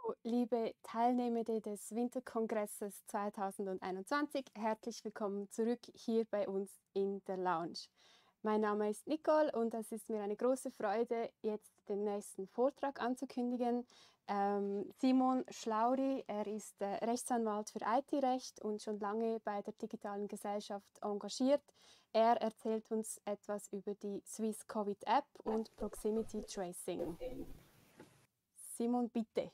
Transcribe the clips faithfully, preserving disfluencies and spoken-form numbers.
Liebe Teilnehmende des Winterkongresses zweitausendeinundzwanzig, herzlich willkommen zurück hier bei uns in der Lounge. Mein Name ist Nicole und es ist mir eine große Freude, jetzt den nächsten Vortrag anzukündigen. Ähm, Simon Schlauri, er ist äh, Rechtsanwalt für I T-Recht und schon lange bei der digitalen Gesellschaft engagiert. Er erzählt uns etwas über die Swiss Covid App und Proximity Tracing. Simon, bitte.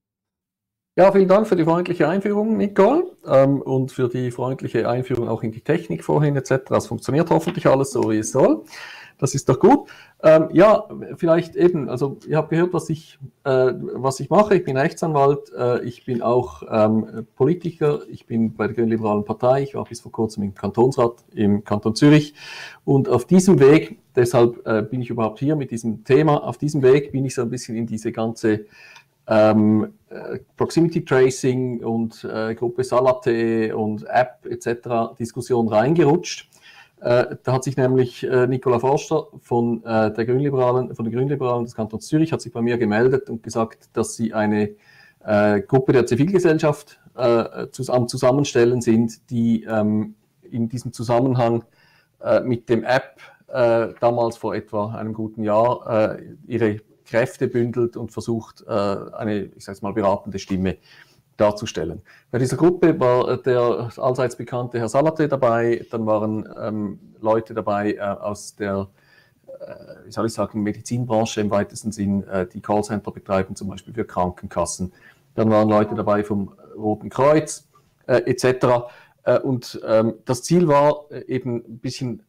Ja, vielen Dank für die freundliche Einführung, Nicole, ähm, und für die freundliche Einführung auch in die Technik vorhin et cetera. Das funktioniert hoffentlich alles so, wie es soll. Das ist doch gut. Ähm, ja, vielleicht eben, also ihr habt gehört, was ich, äh, was ich mache. Ich bin Rechtsanwalt, äh, ich bin auch ähm, Politiker, ich bin bei der Grünliberalen Partei, ich war bis vor kurzem im Kantonsrat im Kanton Zürich und auf diesem Weg, deshalb äh, bin ich überhaupt hier mit diesem Thema, auf diesem Weg bin ich so ein bisschen in diese ganze Ähm, äh, Proximity Tracing und äh, Gruppe Salate und App et cetera Diskussion reingerutscht. Äh, da hat sich nämlich äh, Nicola Forster von, äh, der Grünliberalen, von der Grünliberalen des Kantons Zürich hat sich bei mir gemeldet und gesagt, dass sie eine äh, Gruppe der Zivilgesellschaft äh, am Zusammenstellen sind, die ähm, in diesem Zusammenhang äh, mit dem App äh, damals vor etwa einem guten Jahr äh, ihre Kräfte bündelt und versucht, eine, ich sage mal, beratende Stimme darzustellen. Bei dieser Gruppe war der allseits bekannte Herr Salate dabei, dann waren ähm, Leute dabei äh, aus der, äh, wie soll ich sagen, Medizinbranche im weitesten Sinn, äh, die Callcenter betreiben, zum Beispiel für Krankenkassen. Dann waren Leute dabei vom Roten Kreuz äh, et cetera. Äh, und ähm, das Ziel war äh, eben ein bisschen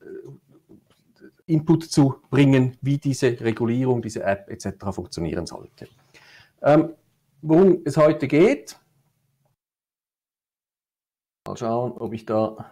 Input zu bringen, wie diese Regulierung, diese App et cetera funktionieren sollte. Ähm, worum es heute geht, mal schauen, ob ich da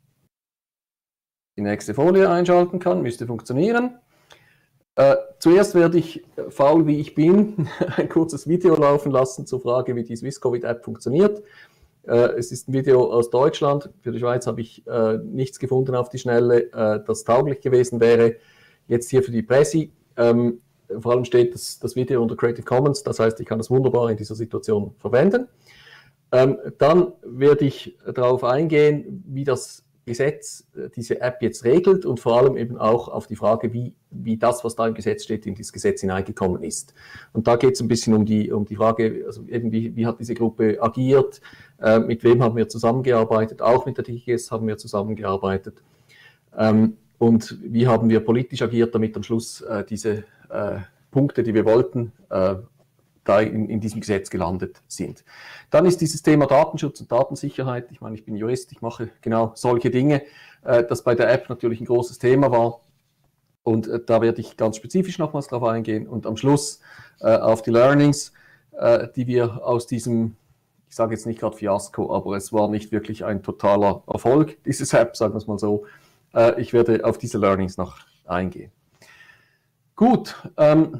die nächste Folie einschalten kann, müsste funktionieren. Äh, zuerst werde ich, faul wie ich bin, ein kurzes Video laufen lassen zur Frage, wie die Swiss Covid App funktioniert. Es ist ein Video aus Deutschland. Für die Schweiz habe ich äh, nichts gefunden auf die Schnelle, äh, das tauglich gewesen wäre. Jetzt hier für die Presse. Ähm, vor allem steht das, das Video unter Creative Commons, das heißt, ich kann es wunderbar in dieser Situation verwenden. Ähm, dann werde ich darauf eingehen, wie das Gesetz diese App jetzt regelt und vor allem eben auch auf die Frage, wie, wie das, was da im Gesetz steht, in dieses Gesetz hineingekommen ist. Und da geht es ein bisschen um die, um die Frage, also eben wie, wie hat diese Gruppe agiert, äh, mit wem haben wir zusammengearbeitet, auch mit der D G S haben wir zusammengearbeitet ähm, und wie haben wir politisch agiert, damit am Schluss äh, diese äh, Punkte, die wir wollten, äh, da in, in diesem Gesetz gelandet sind. Dann ist dieses Thema Datenschutz und Datensicherheit, ich meine, ich bin Jurist, ich mache genau solche Dinge, äh, das bei der App natürlich ein großes Thema war und äh, da werde ich ganz spezifisch nochmals drauf eingehen und am Schluss äh, auf die Learnings, äh, die wir aus diesem, ich sage jetzt nicht gerade Fiasko, aber es war nicht wirklich ein totaler Erfolg, dieses App, sagen wir es mal so, äh, ich werde auf diese Learnings noch eingehen. Gut, ähm,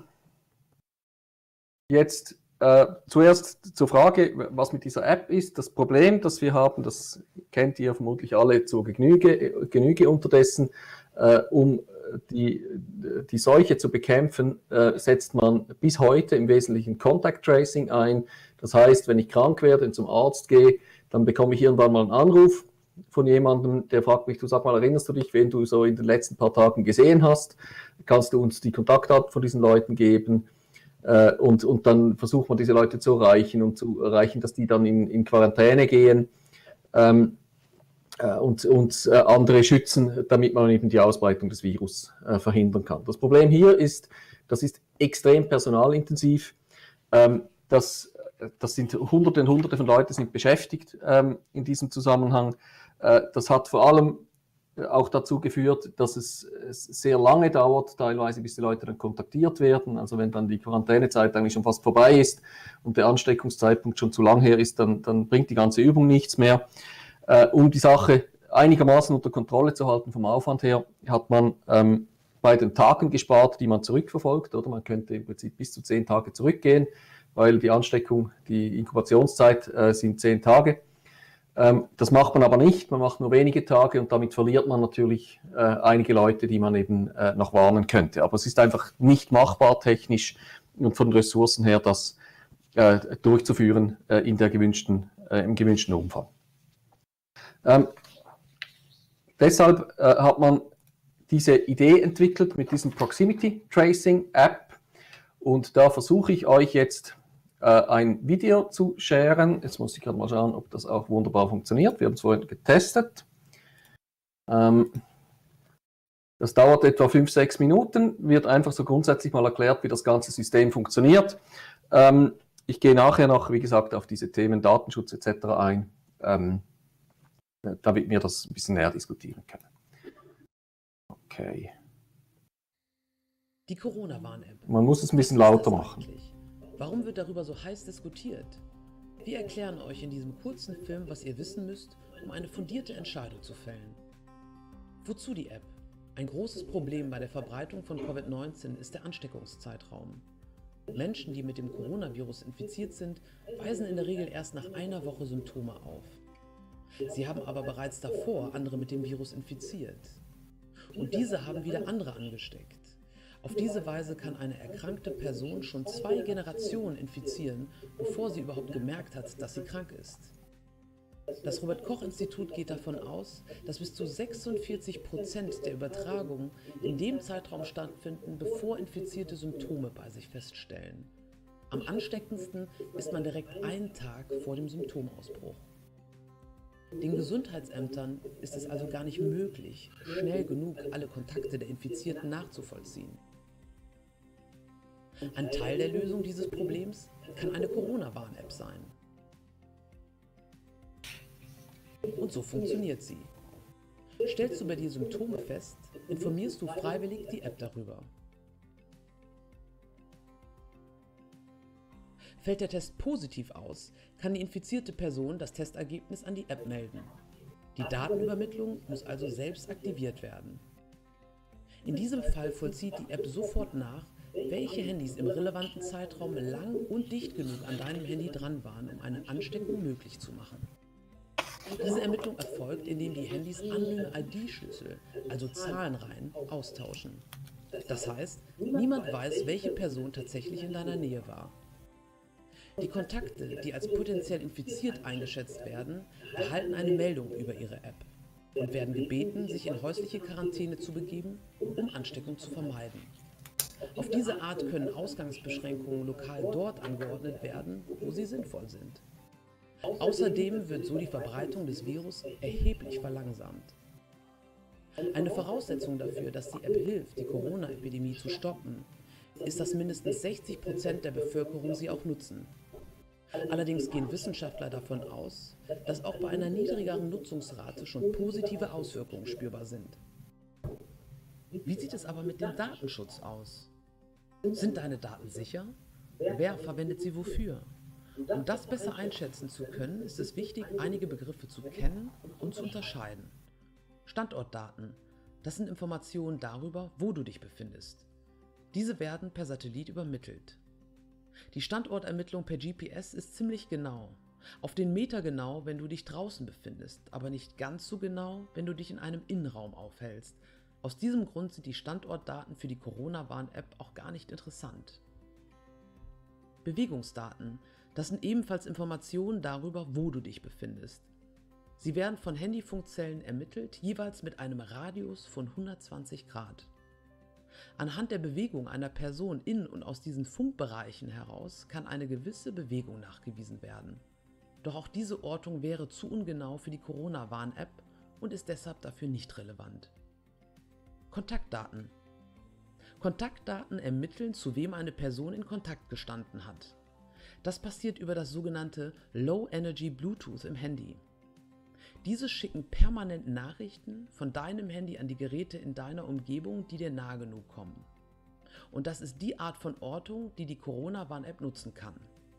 Jetzt äh, zuerst zur Frage, was mit dieser App ist. Das Problem, das wir haben, das kennt ihr vermutlich alle zur Genüge, Genüge unterdessen. Äh, um die, die Seuche zu bekämpfen, äh, setzt man bis heute im Wesentlichen Contact Tracing ein. Das heißt, wenn ich krank werde und zum Arzt gehe, dann bekomme ich irgendwann mal einen Anruf von jemandem, der fragt mich, du sag mal, erinnerst du dich, wen du so in den letzten paar Tagen gesehen hast? Kannst du uns die Kontaktdaten von diesen Leuten geben? Und, und dann versucht man, diese Leute zu erreichen und zu erreichen, dass die dann in, in Quarantäne gehen ähm, äh, und, und äh, andere schützen, damit man eben die Ausbreitung des Virus äh, verhindern kann. Das Problem hier ist, das ist extrem personalintensiv. Ähm, das, das sind Hunderte und Hunderte von Leuten sind beschäftigt ähm, in diesem Zusammenhang. Äh, das hat vor allem auch dazu geführt, dass es sehr lange dauert, teilweise bis die Leute dann kontaktiert werden. Also wenn dann die Quarantänezeit eigentlich schon fast vorbei ist und der Ansteckungszeitpunkt schon zu lang her ist, dann, dann bringt die ganze Übung nichts mehr. Äh, um die Sache einigermaßen unter Kontrolle zu halten vom Aufwand her, hat man ähm, bei den Tagen gespart, die man zurückverfolgt. Oder man könnte im Prinzip bis zu zehn Tage zurückgehen, weil die Ansteckung, die Inkubationszeit äh, sind zehn Tage. Das macht man aber nicht, man macht nur wenige Tage und damit verliert man natürlich äh, einige Leute, die man eben äh, noch warnen könnte. Aber es ist einfach nicht machbar technisch und von Ressourcen her, das äh, durchzuführen äh, in der gewünschten, äh, im gewünschten Umfang. Ähm, deshalb äh, hat man diese Idee entwickelt mit diesem Proximity Tracing App, und da versuche ich euch jetzt äh, ein Video zu sharen. Jetzt muss ich gerade mal schauen, ob das auch wunderbar funktioniert. Wir haben es vorhin getestet. Ähm, das dauert etwa fünf, sechs Minuten, wird einfach so grundsätzlich mal erklärt, wie das ganze System funktioniert. Ähm, ich gehe nachher noch, wie gesagt, auf diese Themen Datenschutz et cetera ein, ähm, damit wir das ein bisschen näher diskutieren können. Okay. Die Corona-Warn-App. Man muss es ein bisschen Was ist lauter das machen. eigentlich? Warum wird darüber so heiß diskutiert? Wir erklären euch in diesem kurzen Film, was ihr wissen müsst, um eine fundierte Entscheidung zu fällen. Wozu die App? Ein großes Problem bei der Verbreitung von Covid neunzehn ist der Ansteckungszeitraum. Menschen, die mit dem Coronavirus infiziert sind, weisen in der Regel erst nach einer Woche Symptome auf. Sie haben aber bereits davor andere mit dem Virus infiziert. Und diese haben wieder andere angesteckt. Auf diese Weise kann eine erkrankte Person schon zwei Generationen infizieren, bevor sie überhaupt gemerkt hat, dass sie krank ist. Das Robert-Koch-Institut geht davon aus, dass bis zu sechsundvierzig Prozent der Übertragungen in dem Zeitraum stattfinden, bevor Infizierte Symptome bei sich feststellen. Am ansteckendsten ist man direkt einen Tag vor dem Symptomausbruch. Den Gesundheitsämtern ist es also gar nicht möglich, schnell genug alle Kontakte der Infizierten nachzuvollziehen. Ein Teil der Lösung dieses Problems kann eine Corona-Warn-App sein. Und so funktioniert sie. Stellst du bei dir Symptome fest, informierst du freiwillig die App darüber. Fällt der Test positiv aus, kann die infizierte Person das Testergebnis an die App melden. Die Datenübermittlung muss also selbst aktiviert werden. In diesem Fall vollzieht die App sofort nach, welche Handys im relevanten Zeitraum lang und dicht genug an deinem Handy dran waren, um eine Ansteckung möglich zu machen. Diese Ermittlung erfolgt, indem die Handys anonyme I D-Schlüssel, also Zahlenreihen, austauschen. Das heißt, niemand weiß, welche Person tatsächlich in deiner Nähe war. Die Kontakte, die als potenziell infiziert eingeschätzt werden, erhalten eine Meldung über ihre App und werden gebeten, sich in häusliche Quarantäne zu begeben, um Ansteckung zu vermeiden. Auf diese Art können Ausgangsbeschränkungen lokal dort angeordnet werden, wo sie sinnvoll sind. Außerdem wird so die Verbreitung des Virus erheblich verlangsamt. Eine Voraussetzung dafür, dass die App hilft, die Corona-Epidemie zu stoppen, ist, dass mindestens sechzig Prozent der Bevölkerung sie auch nutzen. Allerdings gehen Wissenschaftler davon aus, dass auch bei einer niedrigeren Nutzungsrate schon positive Auswirkungen spürbar sind. Wie sieht es aber mit dem Datenschutz aus? Sind deine Daten sicher? Wer verwendet sie wofür? Um das besser einschätzen zu können, ist es wichtig, einige Begriffe zu kennen und zu unterscheiden. Standortdaten, das sind Informationen darüber, wo du dich befindest. Diese werden per Satellit übermittelt. Die Standortermittlung per G P S ist ziemlich genau. Auf den Meter genau, wenn du dich draußen befindest, aber nicht ganz so genau, wenn du dich in einem Innenraum aufhältst. Aus diesem Grund sind die Standortdaten für die Corona-Warn-App auch gar nicht interessant. Bewegungsdaten, das sind ebenfalls Informationen darüber, wo du dich befindest. Sie werden von Handyfunkzellen ermittelt, jeweils mit einem Radius von hundertzwanzig Grad. Anhand der Bewegung einer Person in und aus diesen Funkbereichen heraus kann eine gewisse Bewegung nachgewiesen werden. Doch auch diese Ortung wäre zu ungenau für die Corona-Warn-App und ist deshalb dafür nicht relevant. Kontaktdaten. Kontaktdaten ermitteln, zu wem eine Person in Kontakt gestanden hat. Das passiert über das sogenannte Low Energy Bluetooth im Handy. Diese schicken permanent Nachrichten von deinem Handy an die Geräte in deiner Umgebung, die dir nahe genug kommen. Und das ist die Art von Ortung, die die Corona-Warn-App nutzen kann.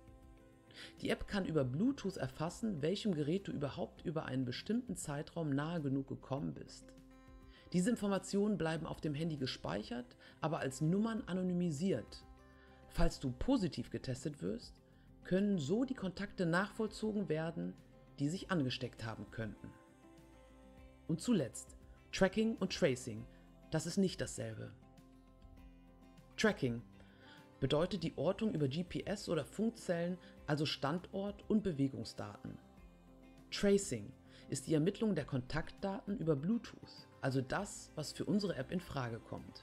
Die App kann über Bluetooth erfassen, welchem Gerät du überhaupt über einen bestimmten Zeitraum nahe genug gekommen bist. Diese Informationen bleiben auf dem Handy gespeichert, aber als Nummern anonymisiert. Falls du positiv getestet wirst, können so die Kontakte nachvollzogen werden, die sich angesteckt haben könnten. Und zuletzt, Tracking und Tracing, das ist nicht dasselbe. Tracking. bedeutet die Ortung über G P S oder Funkzellen, also Standort- und Bewegungsdaten. Tracing ist die Ermittlung der Kontaktdaten über Bluetooth, also das, was für unsere App in Frage kommt.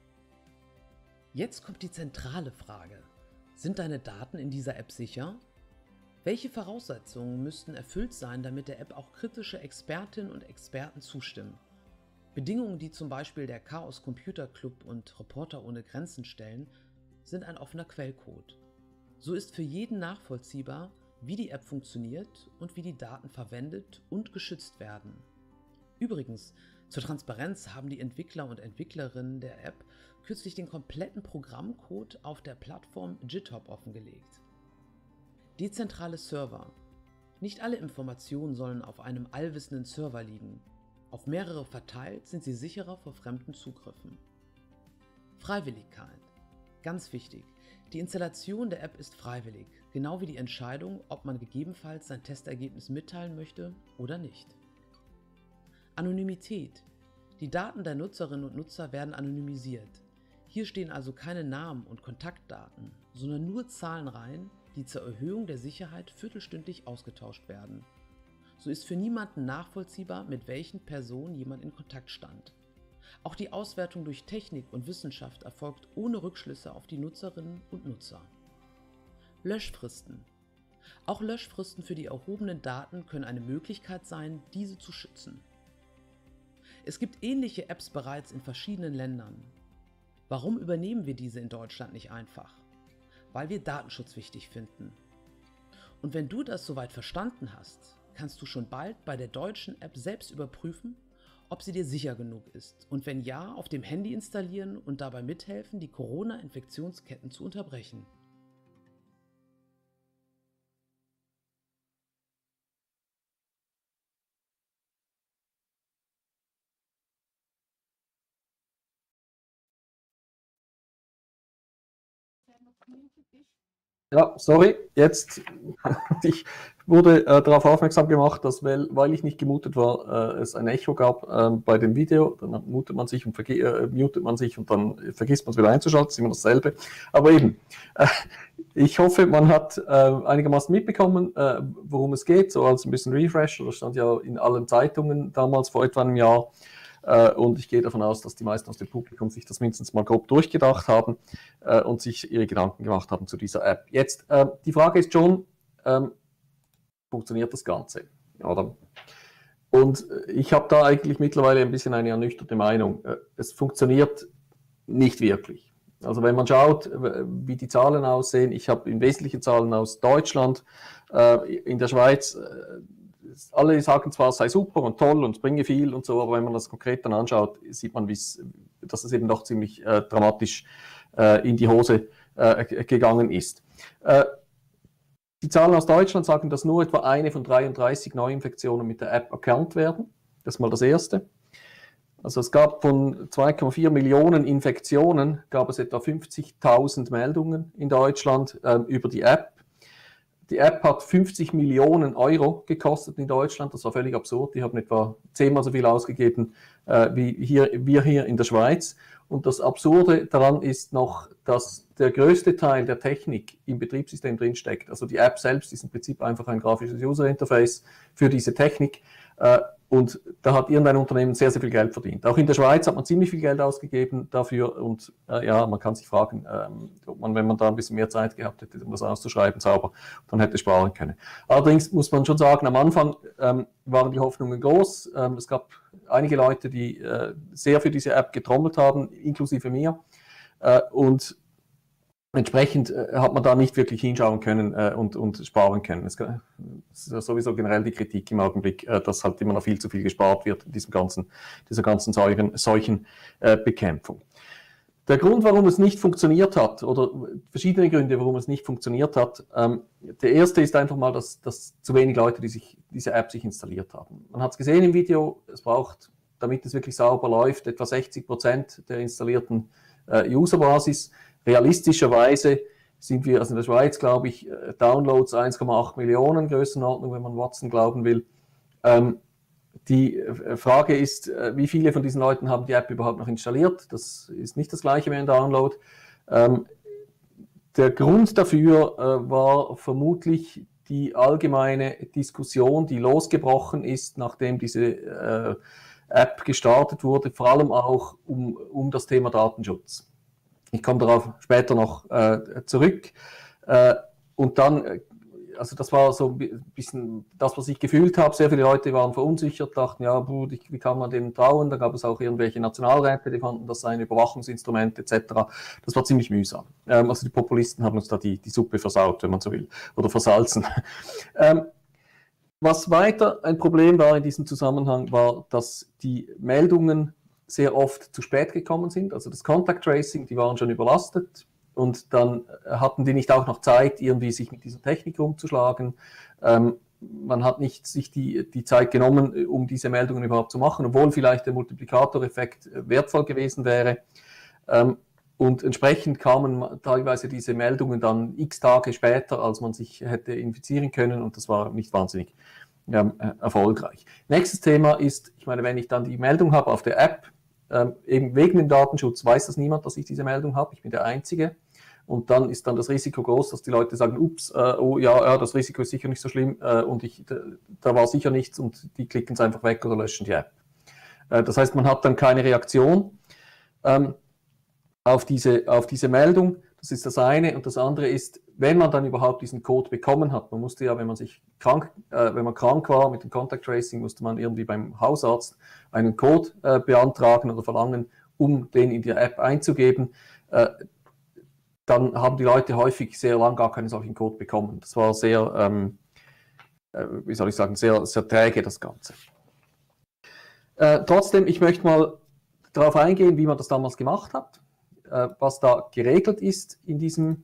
Jetzt kommt die zentrale Frage. Sind deine Daten in dieser App sicher? Welche Voraussetzungen müssten erfüllt sein, damit der App auch kritische Expertinnen und Experten zustimmen? Bedingungen, die zum Beispiel der Chaos Computer Club und Reporter ohne Grenzen stellen, sind ein offener Quellcode. So ist für jeden nachvollziehbar, wie die App funktioniert und wie die Daten verwendet und geschützt werden. Übrigens, zur Transparenz haben die Entwickler und Entwicklerinnen der App kürzlich den kompletten Programmcode auf der Plattform GitHub offengelegt. Dezentrale Server. Nicht alle Informationen sollen auf einem allwissenden Server liegen. Auf mehrere verteilt sind sie sicherer vor fremden Zugriffen. Freiwilligkeit. Ganz wichtig, die Installation der App ist freiwillig, genau wie die Entscheidung, ob man gegebenenfalls sein Testergebnis mitteilen möchte oder nicht. Anonymität. Die Daten der Nutzerinnen und Nutzer werden anonymisiert. Hier stehen also keine Namen und Kontaktdaten, sondern nur Zahlenreihen, die zur Erhöhung der Sicherheit viertelstündlich ausgetauscht werden. So ist für niemanden nachvollziehbar, mit welchen Personen jemand in Kontakt stand. Auch die Auswertung durch Technik und Wissenschaft erfolgt ohne Rückschlüsse auf die Nutzerinnen und Nutzer. Löschfristen. Auch Löschfristen für die erhobenen Daten können eine Möglichkeit sein, diese zu schützen. Es gibt ähnliche Apps bereits in verschiedenen Ländern. Warum übernehmen wir diese in Deutschland nicht einfach? Weil wir Datenschutz wichtig finden. Und wenn du das soweit verstanden hast, kannst du schon bald bei der deutschen App selbst überprüfen, ob sie dir sicher genug ist und wenn ja, auf dem Handy installieren und dabei mithelfen, die Corona-Infektionsketten zu unterbrechen. Ja, sorry, jetzt, ich wurde äh, darauf aufmerksam gemacht, dass, weil, weil ich nicht gemutet war, äh, es ein Echo gab äh, bei dem Video, dann mutet man sich und verge äh, mutet man sich und dann vergisst man es wieder einzuschalten, ist immer dasselbe. Aber eben, äh, ich hoffe, man hat äh, einigermaßen mitbekommen, äh, worum es geht, so als ein bisschen Refresh, das stand ja in allen Zeitungen damals vor etwa einem Jahr. Und ich gehe davon aus, dass die meisten aus dem Publikum sich das mindestens mal grob durchgedacht haben äh, und sich ihre Gedanken gemacht haben zu dieser App. Jetzt, äh, die Frage ist schon, ähm, funktioniert das Ganze? Oder? Und ich habe da eigentlich mittlerweile ein bisschen eine ernüchterte Meinung. Es funktioniert nicht wirklich. Also wenn man schaut, wie die Zahlen aussehen, ich habe im Wesentlichen Zahlen aus Deutschland, äh, in der Schweiz, äh, alle sagen zwar, es sei super und toll und es bringe viel und so, aber wenn man das konkret dann anschaut, sieht man, dass es eben doch ziemlich äh, dramatisch äh, in die Hose äh, gegangen ist. Äh, die Zahlen aus Deutschland sagen, dass nur etwa eine von dreiunddreißig Neuinfektionen mit der App erkannt werden. Das ist mal das Erste. Also es gab von zwei Komma vier Millionen Infektionen, gab es etwa fünfzigtausend Meldungen in Deutschland äh, über die App. Die App hat fünfzig Millionen Euro gekostet in Deutschland, das war völlig absurd. Die haben etwa zehnmal so viel ausgegeben äh, wie hier, wir hier in der Schweiz. Und das Absurde daran ist noch, dass der größte Teil der Technik im Betriebssystem drinsteckt. Also die App selbst ist im Prinzip einfach ein grafisches User-Interface für diese Technik. Äh, Und da hat irgendein Unternehmen sehr, sehr viel Geld verdient. Auch in der Schweiz hat man ziemlich viel Geld ausgegeben dafür. Und äh, ja, man kann sich fragen, ähm, ob man, wenn man da ein bisschen mehr Zeit gehabt hätte, um das auszuschreiben, sauber, dann hätte sparen können. Allerdings muss man schon sagen, am Anfang ähm, waren die Hoffnungen groß. Ähm, es gab einige Leute, die äh, sehr für diese App getrommelt haben, inklusive mir. Äh, und Entsprechend äh, hat man da nicht wirklich hinschauen können äh, und, und sparen können. Es ist ja sowieso generell die Kritik im Augenblick, äh, dass halt immer noch viel zu viel gespart wird in diesem ganzen, dieser ganzen Seuchenbekämpfung. Äh, der Grund, warum es nicht funktioniert hat, oder verschiedene Gründe, warum es nicht funktioniert hat, ähm, der erste ist einfach mal, dass, dass zu wenig Leute, die sich diese App sich installiert haben. Man hat es gesehen im Video, es braucht, damit es wirklich sauber läuft, etwa sechzig Prozent der installierten äh, Userbasis. Realistischerweise sind wir, also in der Schweiz, glaube ich, Downloads eins Komma acht Millionen, Größenordnung, wenn man Watson glauben will. Ähm, die Frage ist, wie viele von diesen Leuten haben die App überhaupt noch installiert? Das ist nicht das gleiche wie ein Download. Ähm, der Grund dafür äh, war vermutlich die allgemeine Diskussion, die losgebrochen ist, nachdem diese äh, App gestartet wurde, vor allem auch um, um das Thema Datenschutz. Ich komme darauf später noch äh, zurück. Äh, und dann, also das war so ein bisschen das, was ich gefühlt habe. Sehr viele Leute waren verunsichert, dachten, ja, wie kann man denen trauen? Da gab es auch irgendwelche Nationalräte, die fanden, das sei ein Überwachungsinstrument et cetera. Das war ziemlich mühsam. Ähm, also die Populisten haben uns da die, die Suppe versaut, wenn man so will, oder versalzen. ähm, Was weiter ein Problem war in diesem Zusammenhang, war, dass die Meldungen sehr oft zu spät gekommen sind. Also das Contact Tracing, die waren schon überlastet und dann hatten die nicht auch noch Zeit, irgendwie sich mit dieser Technik rumzuschlagen. Ähm, man hat nicht sich die, die Zeit genommen, um diese Meldungen überhaupt zu machen, obwohl vielleicht der Multiplikatoreffekt wertvoll gewesen wäre. Ähm, Und entsprechend kamen teilweise diese Meldungen dann x Tage später, als man sich hätte infizieren können, und das war nicht wahnsinnig ja, erfolgreich. Nächstes Thema ist, ich meine, wenn ich dann die Meldung habe auf der App, ähm, eben wegen dem Datenschutz weiß das niemand, dass ich diese Meldung habe, ich bin der Einzige. Und dann ist dann das Risiko groß, dass die Leute sagen, ups, äh, oh ja, ja, das Risiko ist sicher nicht so schlimm äh, und ich, da war sicher nichts und die klicken es einfach weg oder löschen die App. Äh, das heißt, man hat dann keine Reaktion. Ähm, Auf diese, auf diese Meldung, das ist das eine. Und das andere ist, wenn man dann überhaupt diesen Code bekommen hat, man musste ja, wenn man sich krank, äh, wenn man krank war mit dem Contact Tracing, musste man irgendwie beim Hausarzt einen Code äh, beantragen oder verlangen, um den in die App einzugeben. Äh, dann haben die Leute häufig sehr lang gar keinen solchen Code bekommen. Das war sehr, ähm, äh, wie soll ich sagen, sehr, sehr träge, das Ganze. Äh, trotzdem, ich möchte mal darauf eingehen, wie man das damals gemacht hat, was da geregelt ist in diesem,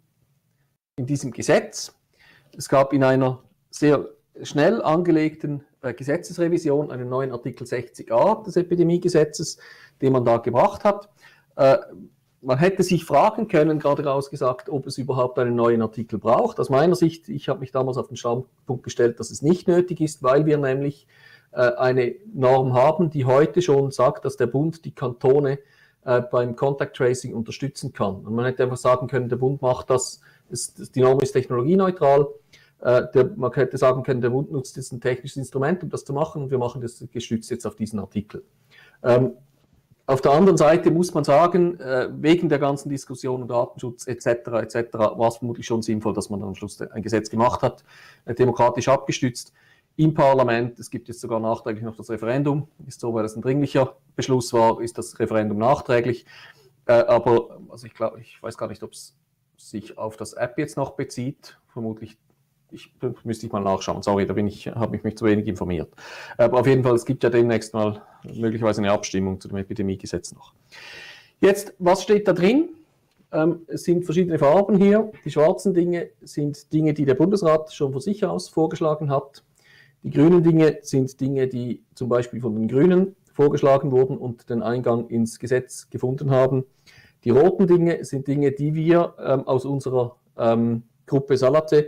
in diesem Gesetz. Es gab in einer sehr schnell angelegten äh, Gesetzesrevision einen neuen Artikel sechzig a des Epidemiegesetzes, den man da gebracht hat. Äh, man hätte sich fragen können, gerade rausgesagt, ob es überhaupt einen neuen Artikel braucht. Aus meiner Sicht, ich habe mich damals auf den Standpunkt gestellt, dass es nicht nötig ist, weil wir nämlich äh, eine Norm haben, die heute schon sagt, dass der Bund die Kantone beim Contact Tracing unterstützen kann. Und man hätte einfach sagen können, der Bund macht das, ist, die Norm ist technologieneutral, äh, der, man hätte sagen können, der Bund nutzt jetzt ein technisches Instrument, um das zu machen, und wir machen das gestützt jetzt auf diesen Artikel. Ähm, auf der anderen Seite muss man sagen, äh, wegen der ganzen Diskussion um Datenschutz et cetera et cetera war es vermutlich schon sinnvoll, dass man dann am Schluss ein Gesetz gemacht hat, äh, demokratisch abgestützt. Im Parlament, es gibt jetzt sogar nachträglich noch das Referendum, ist so, weil es ein dringlicher Beschluss war, ist das Referendum nachträglich. Äh, aber also ich glaube, ich weiß gar nicht, ob es sich auf das App jetzt noch bezieht. Vermutlich, ich, müsste ich mal nachschauen. Sorry, da bin ich, habe ich mich zu wenig informiert. Aber auf jeden Fall, es gibt ja demnächst mal möglicherweise eine Abstimmung zu dem Epidemiegesetz noch. Jetzt, was steht da drin? Ähm, es sind verschiedene Farben hier. Die schwarzen Dinge sind Dinge, die der Bundesrat schon von sich aus vorgeschlagen hat. Die grünen Dinge sind Dinge, die zum Beispiel von den Grünen vorgeschlagen wurden und den Eingang ins Gesetz gefunden haben. Die roten Dinge sind Dinge, die wir ähm, aus unserer ähm, Gruppe Salate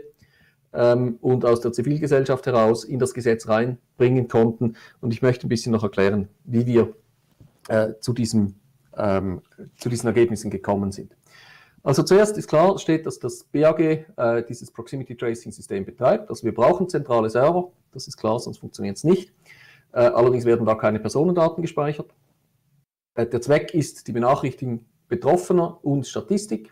ähm, und aus der Zivilgesellschaft heraus in das Gesetz reinbringen konnten. Und ich möchte ein bisschen noch erklären, wie wir äh, zu, diesem, ähm, zu diesen Ergebnissen gekommen sind. Also zuerst ist klar, steht, dass das B A G äh, dieses Proximity Tracing System betreibt. Also wir brauchen zentrale Server, das ist klar, sonst funktioniert es nicht. Äh, allerdings werden da keine Personendaten gespeichert. Äh, der Zweck ist die Benachrichtigung Betroffener und Statistik.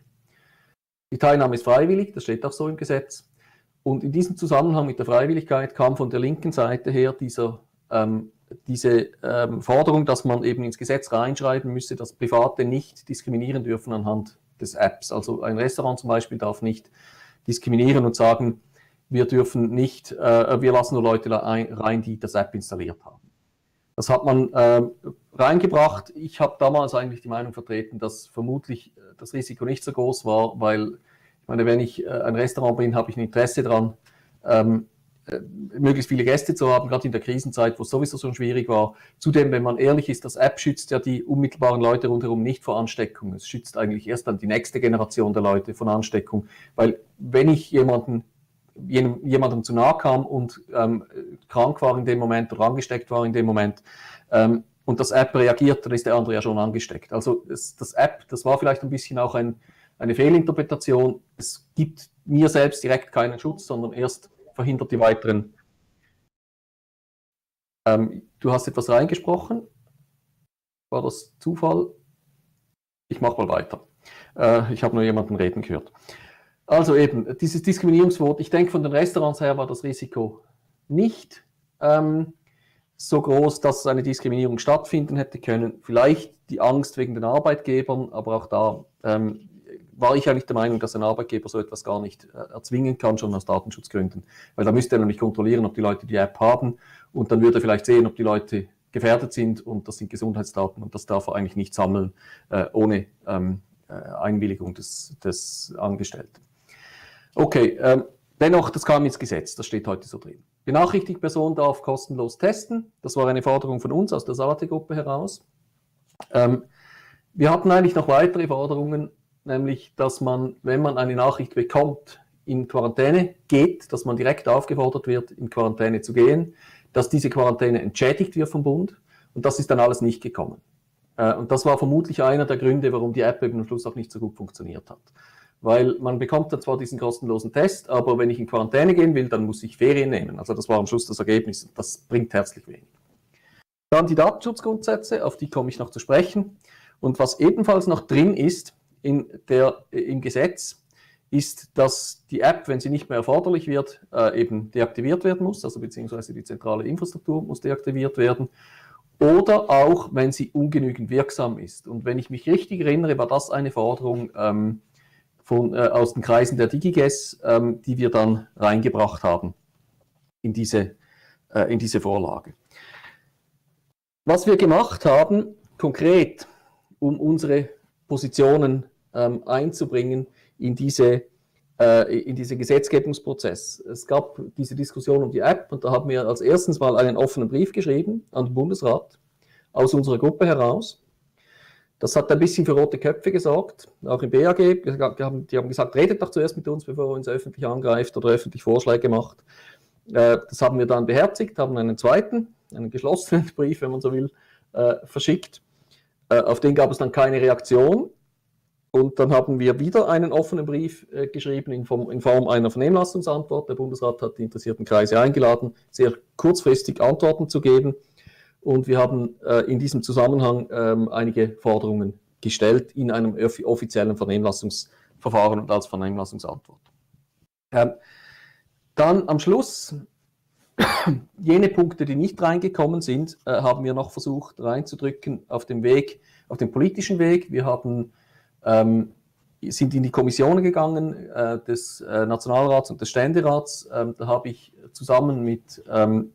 Die Teilnahme ist freiwillig, das steht auch so im Gesetz. Und in diesem Zusammenhang mit der Freiwilligkeit kam von der linken Seite her dieser, ähm, diese ähm, Forderung, dass man eben ins Gesetz reinschreiben müsse, dass Private nicht diskriminieren dürfen anhand des Apps. Also ein Restaurant zum Beispiel darf nicht diskriminieren und sagen, wir dürfen nicht, äh, wir lassen nur Leute rein, die das App installiert haben. Das hat man äh, reingebracht. Ich habe damals eigentlich die Meinung vertreten, dass vermutlich das Risiko nicht so groß war, weil, ich meine, wenn ich äh, ein Restaurant bin, habe ich ein Interesse daran, ähm, äh, möglichst viele Gäste zu haben, gerade in der Krisenzeit, wo es sowieso schon schwierig war. Zudem, wenn man ehrlich ist, das App schützt ja die unmittelbaren Leute rundherum nicht vor Ansteckung. Es schützt eigentlich erst dann die nächste Generation der Leute von Ansteckung, weil wenn ich jemanden, jemandem zu nahe kam und ähm, krank war in dem Moment oder angesteckt war in dem Moment ähm, und das App reagiert, dann ist der andere ja schon angesteckt. Also das, das App, das war vielleicht ein bisschen auch ein eine Fehlinterpretation. Es gibt mir selbst direkt keinen Schutz, sondern erst verhindert die weiteren. Ähm, du hast etwas reingesprochen. War das Zufall? Ich mache mal weiter. Äh, ich habe nur jemanden reden gehört. Also eben, dieses Diskriminierungsverbot, ich denke, von den Restaurants her war das Risiko nicht ähm, so groß, dass eine Diskriminierung stattfinden hätte können. Vielleicht die Angst wegen den Arbeitgebern, aber auch da ähm, war ich eigentlich der Meinung, dass ein Arbeitgeber so etwas gar nicht äh, erzwingen kann, schon aus Datenschutzgründen. Weil da müsste er nämlich kontrollieren, ob die Leute die App haben und dann würde er vielleicht sehen, ob die Leute gefährdet sind und das sind Gesundheitsdaten und das darf er eigentlich nicht sammeln äh, ohne ähm, äh, Einwilligung des, des Angestellten. Okay, ähm, dennoch, das kam ins Gesetz, das steht heute so drin. Benachrichtigte Person darf kostenlos testen, das war eine Forderung von uns aus der Salate-Gruppe heraus. Ähm, wir hatten eigentlich noch weitere Forderungen, nämlich, dass man, wenn man eine Nachricht bekommt, in Quarantäne geht, dass man direkt aufgefordert wird, in Quarantäne zu gehen, dass diese Quarantäne entschädigt wird vom Bund und das ist dann alles nicht gekommen. Äh, und das war vermutlich einer der Gründe, warum die App eben am Schluss auch nicht so gut funktioniert hat. Weil man bekommt dann zwar diesen kostenlosen Test, aber wenn ich in Quarantäne gehen will, dann muss ich Ferien nehmen. Also das war am Schluss das Ergebnis. Das bringt herzlich wenig. Dann die Datenschutzgrundsätze, auf die komme ich noch zu sprechen. Und was ebenfalls noch drin ist in der, im Gesetz, ist, dass die App, wenn sie nicht mehr erforderlich wird, äh, eben deaktiviert werden muss, also beziehungsweise die zentrale Infrastruktur muss deaktiviert werden. Oder auch, wenn sie ungenügend wirksam ist. Und wenn ich mich richtig erinnere, war das eine Forderung, ähm, Von, äh, aus den Kreisen der DigiGes, ähm, die wir dann reingebracht haben in diese, äh, in diese Vorlage. Was wir gemacht haben, konkret, um unsere Positionen ähm, einzubringen in, diese, äh, in diesen Gesetzgebungsprozess. Es gab diese Diskussion um die App und da haben wir als erstens mal einen offenen Brief geschrieben an den Bundesrat aus unserer Gruppe heraus. Das hat ein bisschen für rote Köpfe gesorgt, auch im B A G. Die haben, die haben gesagt, redet doch zuerst mit uns, bevor ihr uns öffentlich angreift oder öffentlich Vorschläge macht. Das haben wir dann beherzigt, haben einen zweiten, einen geschlossenen Brief, wenn man so will, verschickt. Auf den gab es dann keine Reaktion. Und dann haben wir wieder einen offenen Brief geschrieben in Form, in Form einer Vernehmlassungsantwort. Der Bundesrat hat die interessierten Kreise eingeladen, sehr kurzfristig Antworten zu geben. Und wir haben äh, in diesem Zusammenhang ähm, einige Forderungen gestellt in einem offiziellen Vernehmlassungsverfahren und als Vernehmlassungsantwort. Ähm, dann am Schluss, jene Punkte, die nicht reingekommen sind, äh, haben wir noch versucht reinzudrücken auf dem Weg, auf dem politischen Weg. Wir haben, ähm, sind in die Kommissionen gegangen äh, des äh, Nationalrats und des Ständerats. Ähm, da habe ich zusammen mit ähm,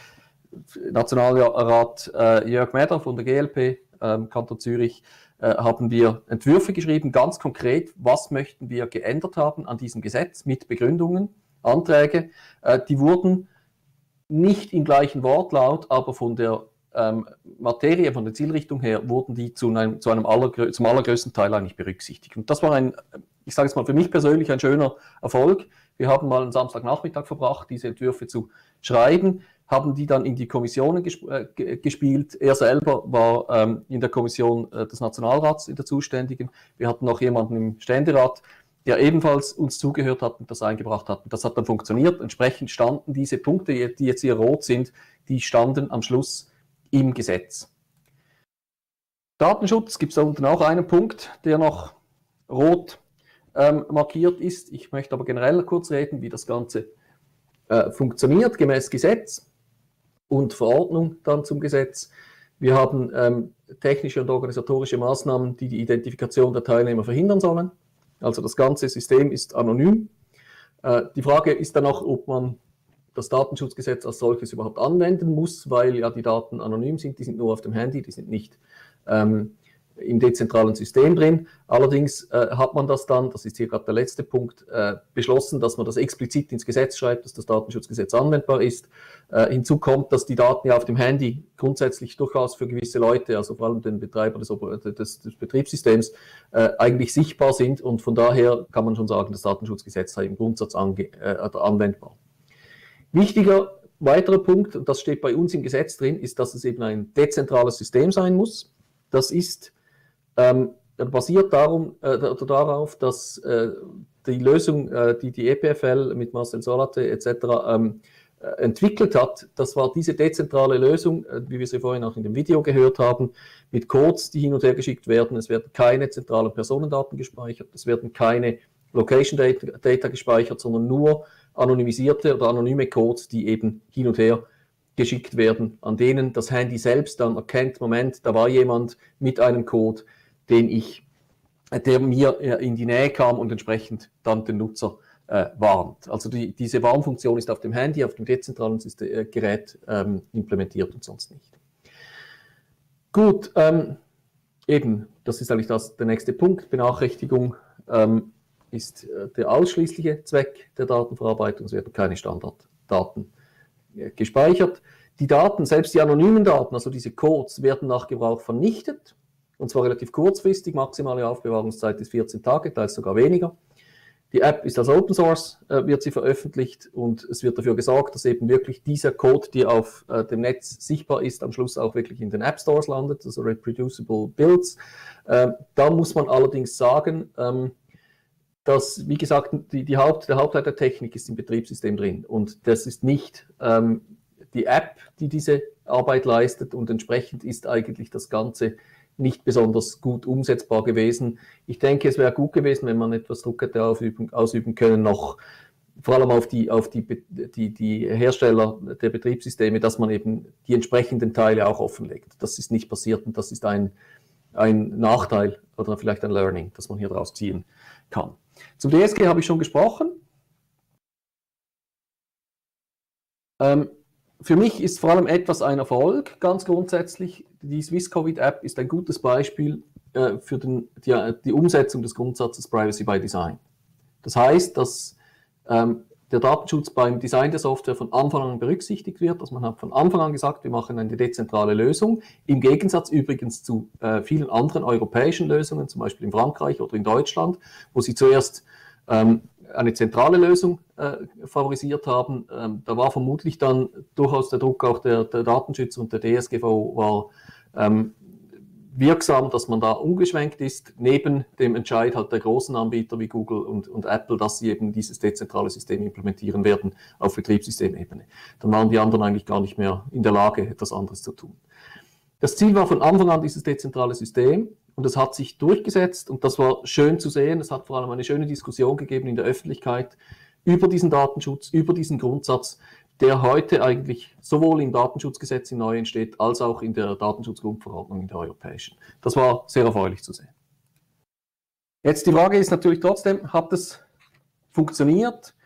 Nationalrat äh, Jörg Mäder von der G L P, ähm, Kanton Zürich, äh, haben wir Entwürfe geschrieben, ganz konkret, was möchten wir geändert haben an diesem Gesetz mit Begründungen, Anträge. Äh, die wurden nicht im gleichen Wortlaut, aber von der ähm, Materie, von der Zielrichtung her, wurden die zu einem, zu einem allergrö zum allergrößten Teil eigentlich berücksichtigt. Und das war ein, ich sage es mal, für mich persönlich ein schöner Erfolg. Wir haben mal einen Samstagnachmittag verbracht, diese Entwürfe zu schreiben, haben die dann in die Kommissionen gesp äh, gespielt. Er selber war ähm, in der Kommission äh, des Nationalrats, in der zuständigen. Wir hatten noch jemanden im Ständerat, der ebenfalls uns zugehört hat und das eingebracht hat. Und das hat dann funktioniert. Entsprechend standen diese Punkte, die jetzt hier rot sind, die standen am Schluss im Gesetz. Datenschutz gibt es da unten auch einen Punkt, der noch rot ähm, markiert ist. Ich möchte aber generell kurz reden, wie das Ganze äh, funktioniert, gemäß Gesetz und Verordnung dann zum Gesetz. Wir haben ähm, technische und organisatorische Maßnahmen, die die Identifikation der Teilnehmer verhindern sollen. Also das ganze System ist anonym. Äh, die Frage ist dann auch, ob man das Datenschutzgesetz als solches überhaupt anwenden muss, weil ja die Daten anonym sind, die sind nur auf dem Handy, die sind nicht ähm, im dezentralen System drin. Allerdings äh, hat man das dann, das ist hier gerade der letzte Punkt, äh, beschlossen, dass man das explizit ins Gesetz schreibt, dass das Datenschutzgesetz anwendbar ist. Äh, hinzu kommt, dass die Daten ja auf dem Handy grundsätzlich durchaus für gewisse Leute, also vor allem den Betreiber des, des, des Betriebssystems, äh, eigentlich sichtbar sind und von daher kann man schon sagen, das Datenschutzgesetz sei im Grundsatz ange, äh, anwendbar. Wichtiger weiterer Punkt, und das steht bei uns im Gesetz drin, ist, dass es eben ein dezentrales System sein muss. Das ist Ähm, basiert darum, äh, darauf, dass äh, die Lösung, äh, die die E P F L mit Marcel Solate et cetera ähm, entwickelt hat, das war diese dezentrale Lösung, wie wir sie vorhin auch in dem Video gehört haben, mit Codes, die hin und her geschickt werden. Es werden keine zentralen Personendaten gespeichert, es werden keine Location Data, Data gespeichert, sondern nur anonymisierte oder anonyme Codes, die eben hin und her geschickt werden, an denen das Handy selbst dann erkennt, Moment, da war jemand mit einem Code, den ich, der mir in die Nähe kam und entsprechend dann den Nutzer Äh, warnt. Also die, diese Warnfunktion ist auf dem Handy, auf dem dezentralen System, äh, Gerät ähm, implementiert und sonst nicht. Gut, ähm, eben, das ist eigentlich das, der nächste Punkt. Benachrichtigung ähm, ist äh, der ausschließliche Zweck der Datenverarbeitung. Es werden keine Standarddaten äh, gespeichert. Die Daten, selbst die anonymen Daten, also diese Codes, werden nach Gebrauch vernichtet. Und zwar relativ kurzfristig, maximale Aufbewahrungszeit ist vierzehn Tage, teils sogar weniger. Die App ist als Open Source, äh, wird sie veröffentlicht und es wird dafür gesorgt, dass eben wirklich dieser Code, der auf äh, dem Netz sichtbar ist, am Schluss auch wirklich in den App Stores landet, also reproducible Builds. Ähm, da muss man allerdings sagen, ähm, dass, wie gesagt, die, die Haupt, der Hauptteil der Technik ist im Betriebssystem drin und das ist nicht ähm, die App, die diese Arbeit leistet und entsprechend ist eigentlich das Ganze nicht besonders gut umsetzbar gewesen. Ich denke, es wäre gut gewesen, wenn man etwas Druck hätte ausüben, ausüben können, noch vor allem auf die, auf die, die, die Hersteller der Betriebssysteme, dass man eben die entsprechenden Teile auch offenlegt. Das ist nicht passiert und das ist ein, ein Nachteil oder vielleicht ein Learning, das man hier draus ziehen kann. Zum D S G habe ich schon gesprochen. Ähm, Für mich ist vor allem etwas ein Erfolg, ganz grundsätzlich. Die Swisscovid-App ist ein gutes Beispiel äh, für den, die, die Umsetzung des Grundsatzes Privacy by Design. Das heißt, dass ähm, der Datenschutz beim Design der Software von Anfang an berücksichtigt wird. Also man hat von Anfang an gesagt, wir machen eine dezentrale Lösung. Im Gegensatz übrigens zu äh, vielen anderen europäischen Lösungen, zum Beispiel in Frankreich oder in Deutschland, wo sie zuerst ähm, eine zentrale Lösung äh, favorisiert haben. Ähm, da war vermutlich dann durchaus der Druck auch der, der Datenschützer und der D S G V war ähm, wirksam, dass man da umgeschwenkt ist, neben dem Entscheid halt der großen Anbieter wie Google und, und Apple, dass sie eben dieses dezentrale System implementieren werden auf Betriebssystemebene. Dann waren die anderen eigentlich gar nicht mehr in der Lage, etwas anderes zu tun. Das Ziel war von Anfang an dieses dezentrale System. Und das hat sich durchgesetzt und das war schön zu sehen. Es hat vor allem eine schöne Diskussion gegeben in der Öffentlichkeit über diesen Datenschutz, über diesen Grundsatz, der heute eigentlich sowohl im Datenschutzgesetz im Neuen steht, als auch in der Datenschutzgrundverordnung in der europäischen. Das war sehr erfreulich zu sehen. Jetzt die Frage ist natürlich trotzdem, hat es funktioniert?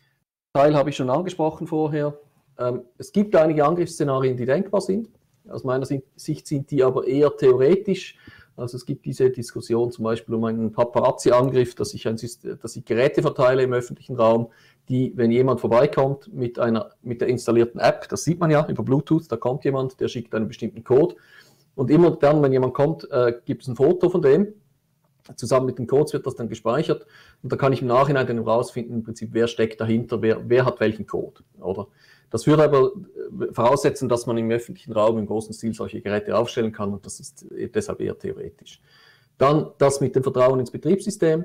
Teil habe ich schon angesprochen vorher. Ähm, es gibt einige Angriffsszenarien, die denkbar sind. Aus meiner Sicht sind die aber eher theoretisch. Also es gibt diese Diskussion zum Beispiel um einen Paparazzi-Angriff, dass ich, ein System, dass ich Geräte verteile im öffentlichen Raum, die, wenn jemand vorbeikommt mit, einer, mit der installierten App, das sieht man ja über Bluetooth, da kommt jemand, der schickt einen bestimmten Code. Und immer dann, wenn jemand kommt, äh, gibt es ein Foto von dem. Zusammen mit den Codes wird das dann gespeichert. Und da kann ich im Nachhinein dann herausfinden, im Prinzip, wer steckt dahinter, wer, wer hat welchen Code. Oder? Das würde aber voraussetzen, dass man im öffentlichen Raum im großen Stil solche Geräte aufstellen kann und das ist deshalb eher theoretisch. Dann das mit dem Vertrauen ins Betriebssystem.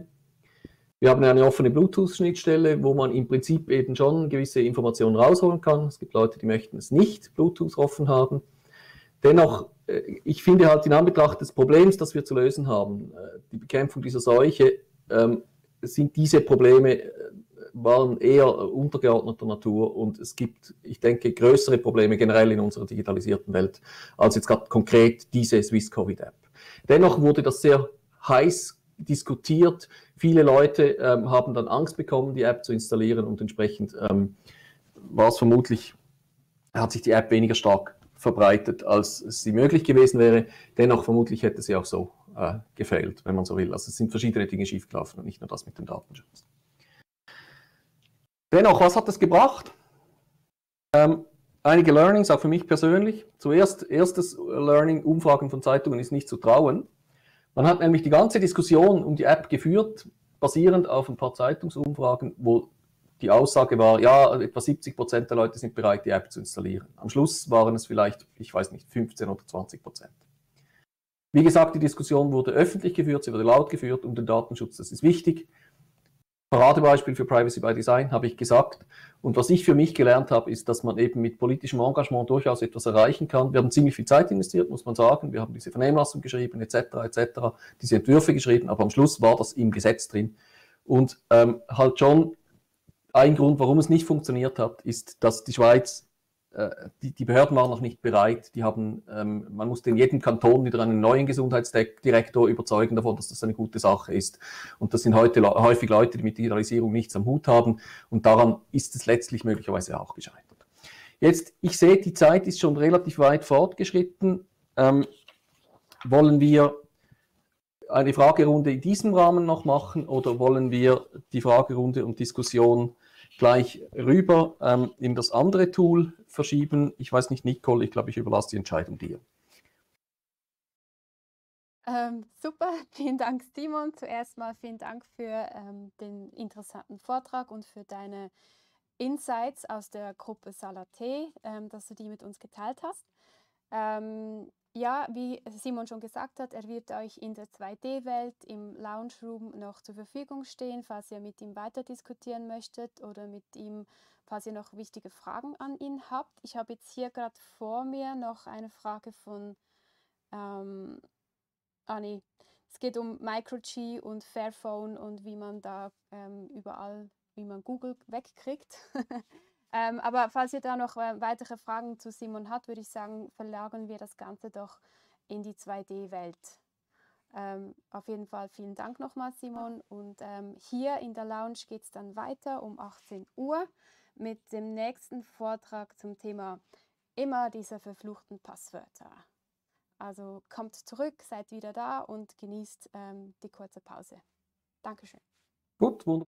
Wir haben eine offene Bluetooth-Schnittstelle, wo man im Prinzip eben schon gewisse Informationen rausholen kann. Es gibt Leute, die möchten es nicht Bluetooth offen haben. Dennoch, ich finde halt in Anbetracht des Problems, das wir zu lösen haben, die Bekämpfung dieser Seuche, sind diese Probleme waren eher untergeordneter Natur und es gibt, ich denke, größere Probleme generell in unserer digitalisierten Welt, als jetzt gerade konkret diese Swisscovid-App. Dennoch wurde das sehr heiß diskutiert. Viele Leute ähm, haben dann Angst bekommen, die App zu installieren und entsprechend ähm, war es vermutlich, hat sich die App weniger stark verbreitet, als sie möglich gewesen wäre. Dennoch vermutlich hätte sie auch so äh, gefailt, wenn man so will. Also es sind verschiedene Dinge schiefgelaufen und nicht nur das mit dem Datenschutz. Dennoch, was hat das gebracht? Ähm, einige Learnings, auch für mich persönlich. Zuerst, erstes Learning, Umfragen von Zeitungen ist nicht zu trauen. Man hat nämlich die ganze Diskussion um die App geführt, basierend auf ein paar Zeitungsumfragen, wo die Aussage war, ja, etwa siebzig Prozent der Leute sind bereit, die App zu installieren. Am Schluss waren es vielleicht, ich weiß nicht, fünfzehn oder zwanzig Prozent. Wie gesagt, die Diskussion wurde öffentlich geführt, sie wurde laut geführt um den Datenschutz, das ist wichtig. Paradebeispiel für Privacy by Design, habe ich gesagt. Und was ich für mich gelernt habe, ist, dass man eben mit politischem Engagement durchaus etwas erreichen kann. Wir haben ziemlich viel Zeit investiert, muss man sagen. Wir haben diese Vernehmlassung geschrieben, et cetera, et cetera, diese Entwürfe geschrieben, aber am Schluss war das im Gesetz drin. Und ähm, halt schon ein Grund, warum es nicht funktioniert hat, ist, dass die Schweiz, äh, die, die Behörden waren noch nicht bereit. Die haben, ähm, man musste in jedem Kanton wieder einen neuen Gesundheitsdirektor überzeugen davon, dass das eine gute Sache ist. Und das sind heute häufig Leute, die mit Digitalisierung nichts am Hut haben. Und daran ist es letztlich möglicherweise auch gescheitert. Jetzt, ich sehe, die Zeit ist schon relativ weit fortgeschritten. Ähm, wollen wir eine Fragerunde in diesem Rahmen noch machen oder wollen wir die Fragerunde und Diskussion gleich rüber ähm, in das andere Tool verschieben? Ich weiß nicht, Nicole, ich glaube, ich überlasse die Entscheidung dir. Ähm, super, vielen Dank, Simon. Zuerst mal vielen Dank für ähm, den interessanten Vortrag und für deine Insights aus der Gruppe Salaté, ähm, dass du die mit uns geteilt hast. Ähm, ja, wie Simon schon gesagt hat, er wird euch in der zwei D-Welt im Lounge Room noch zur Verfügung stehen, falls ihr mit ihm weiter diskutieren möchtet oder mit ihm, falls ihr noch wichtige Fragen an ihn habt. Ich habe jetzt hier gerade vor mir noch eine Frage von ähm, Ah nee, es geht um Micro-G und Fairphone und wie man da ähm, überall, wie man Google wegkriegt. ähm, aber falls ihr da noch äh, weitere Fragen zu Simon habt, würde ich sagen, verlagern wir das Ganze doch in die zwei D-Welt. Ähm, auf jeden Fall vielen Dank nochmal, Simon. Und ähm, hier in der Lounge geht es dann weiter um achtzehn Uhr mit dem nächsten Vortrag zum Thema immer diese verfluchten Passwörter. Also kommt zurück, seid wieder da und genießt ähm, die kurze Pause. Dankeschön. Gut, wunderbar.